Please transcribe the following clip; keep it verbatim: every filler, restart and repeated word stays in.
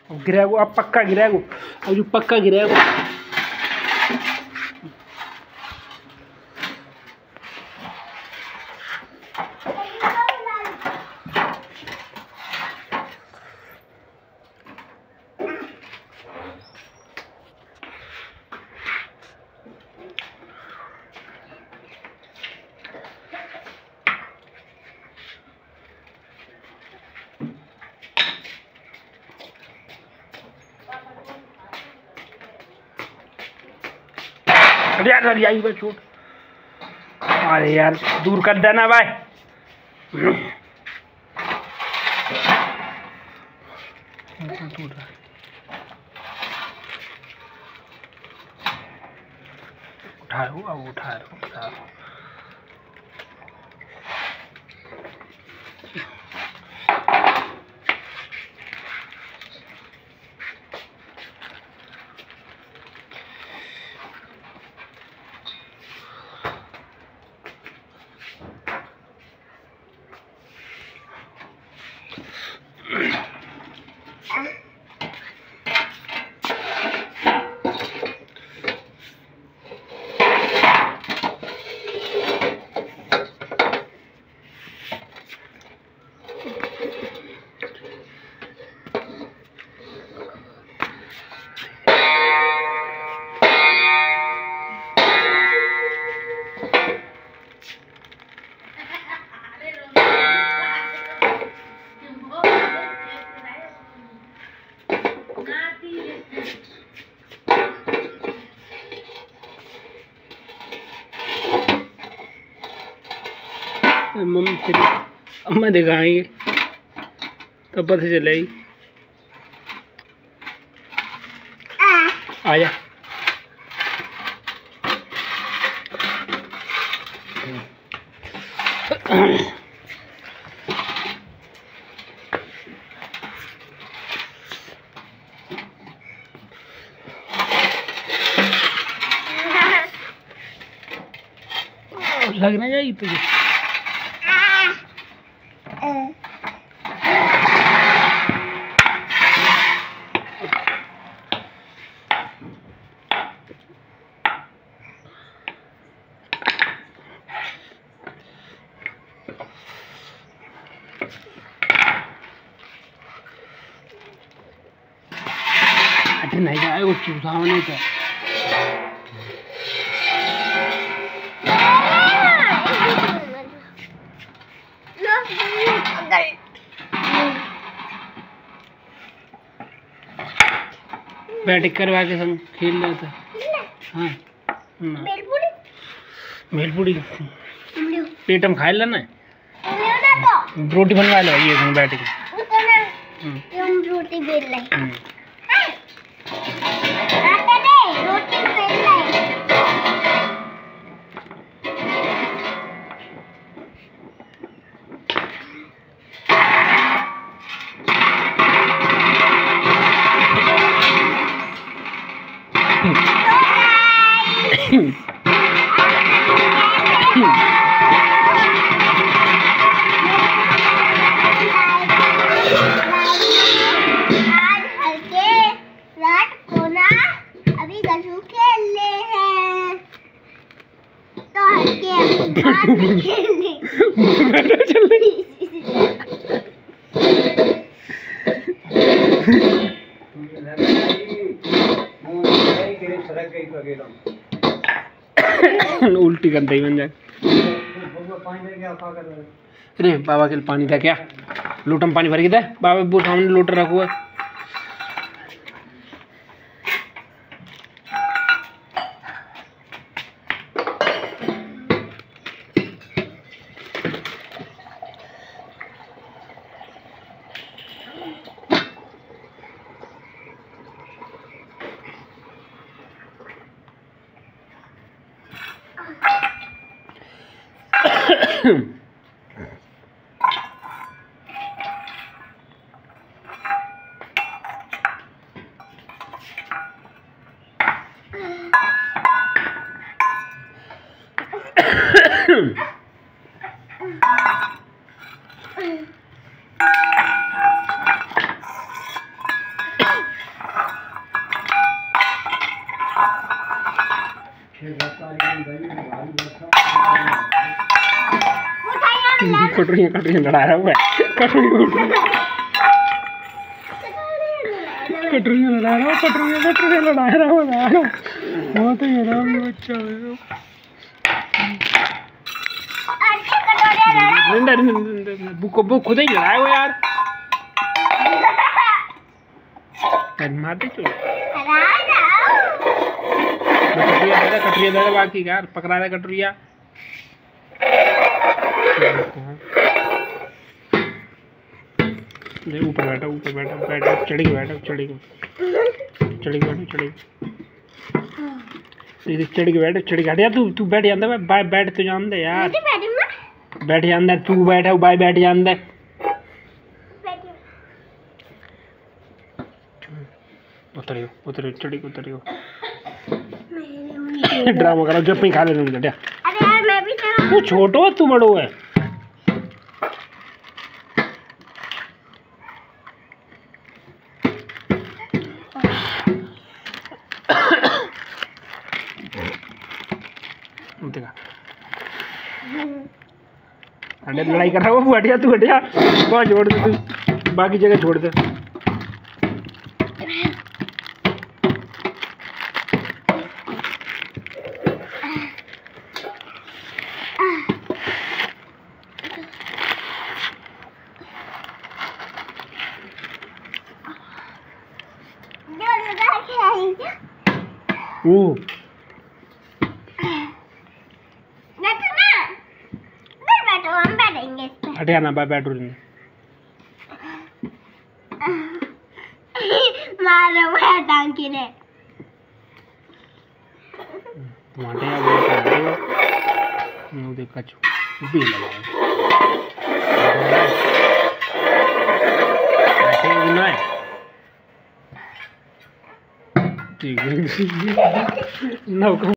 गिराएगो, अब पक्का गिराएगो, अब जो पक्का गिराएगो। अरे यार अरे आई छूट, अरे यार दूर कर देना भाई। उठा लो, अब उठा लो, उठा लो। मम्मी तेरी अम्मा दिखाएंगे तब पता चलेगी। आया लगना चाहिए तुझे। नहीं जाए वो चूसा होने का। बैटिंग करवा के संग खेल रहा था। हाँ भेलपुड़ी पेट में खाए लेना, रोटी बनवा लो ये संग बैटिंग रोटी बेल ले। उल्टी कर दई बन जाए। अरे बाबा के पानी था क्या, लोटा में पानी भर के दे बाबा, वो सामने लोटा रखा हुआ है। कटोरियाँ कटोरियाँ लड़ा रहा हुआ है, कटोरियाँ कटोरियाँ लड़ा रहा हूँ, कटोरियाँ कटोरियाँ लड़ा रहा हूँ बहुत ही आराम बच्चा बुक बुक खुद ही लड़ाया हुआ यार, मारते क्यों? कटोरिया दादा कटोरिया दादा बाकी यार पकड़ा रहा कटोरिया। ऊपर बैठा ऊपर बैठा बैठा चढ़ी बैठा चढ़ी चढ़ी बैठो चढ़ी चढ़ के बैठ चढ़ के हट यार तू तू बैठ जाता है बैठ तो जान दे यार बैठ जाता तू बैठा बाय बैठ जाता उतरियो उतरियो चढ़ी उतरियो ड्रामा करो जब ही खा ले तुम अरे यार मैं भी तू छोटो तू बड़ो है देखा अरे लड़ाई कर रहा वो हटिया तू हटिया बहुत छोड़ दे तू बाकी जगह छोड़ दे ओ हटिया ना बैठो मारो मैं टांकी ने तुम्हारे यार वो कर दो नो देखा चु भी लगा ऐसे ही ना ठीक है ना